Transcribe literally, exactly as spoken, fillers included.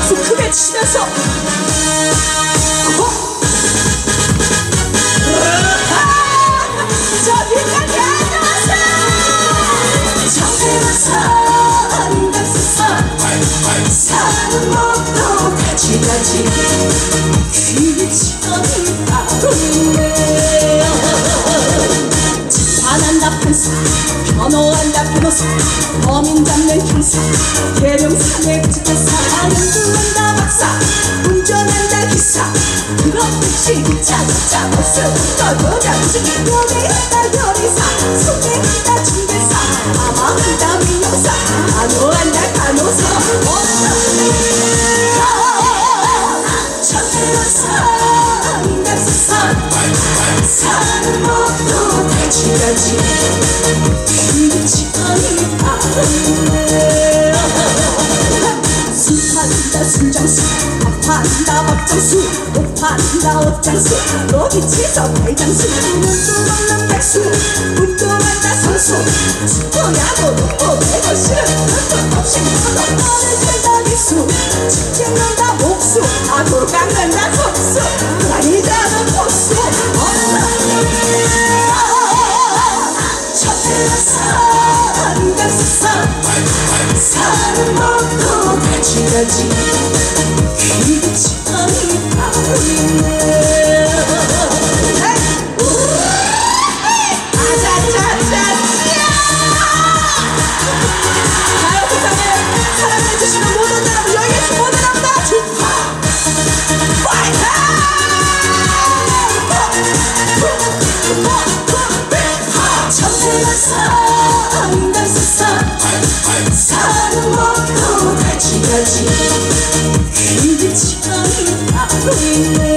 박수 크게 치면서 저기까지 안녕하세요. 청태마산 인간수산 사는 법도 가지가지 귀천이 따로 있네. 재판한다 판사 변호한다 변호사 범인 잡는 형사 계룡산에 붙여서 운전한다 박사 운전한다 기사 그렇듯이 기차 기차 버스 떠돌아주기 요리한다 요리사 소개한다 중개사 아마한다 미용사 간호한다 간호사 천태마산 인간수산 사는 법도 가지가지 귀천이 따로 있네. 술 판다 술장수 밥 판다 밥장수 옷 판다 옷장수 여기 치서 발장수 눈도 없는 백수 운동한다 선수 축구야구 농구 배구 실은 눈도 없이 쳐도 너를 된다 기수 직접 논다 목수 아구 깎는다 속수 다니자는 복수 천태마산 인간수산 사는 법도 가지가지 귀천이 따로 있네. 아자자자자 자요 세상에 사랑해주시는 모든 여러분 여기 계신 모든 남자 주파 파이팅! 천태마산 인간수산 사는 법도 가지가지 귀천이 따로 있네.